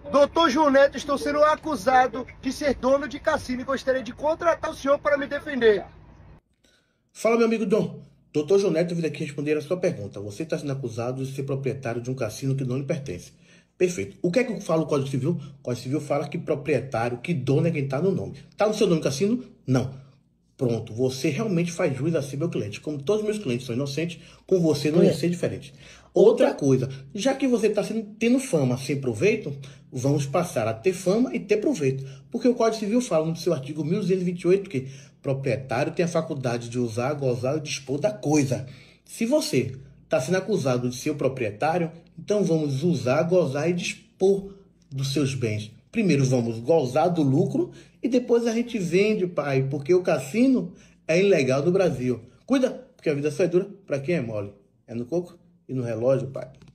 Doutor João Neto, estou sendo acusado de ser dono de cassino e gostaria de contratar o senhor para me defender. Fala, meu amigo Dom. Doutor João Neto, eu vim aqui responder a sua pergunta. Você está sendo acusado de ser proprietário de um cassino que não lhe pertence. Perfeito. O que é que fala o Código Civil? O Código Civil fala que proprietário, que dono é quem está no nome. Está no seu nome cassino? Não. Pronto, você realmente faz jus a ser meu cliente. Como todos os meus clientes são inocentes, com você não ia ser diferente. Outra coisa, já que você está tendo fama sem proveito, vamos passar a ter fama e ter proveito. Porque o Código Civil fala no seu artigo 1228 que proprietário tem a faculdade de usar, gozar e dispor da coisa. Se você está sendo acusado de ser o proprietário, então vamos usar, gozar e dispor dos seus bens. Primeiro vamos gozar do lucro e depois a gente vende, pai, porque o cassino é ilegal no Brasil. Cuida, porque a vida só é dura para quem é mole. É no coco e no relógio, pai.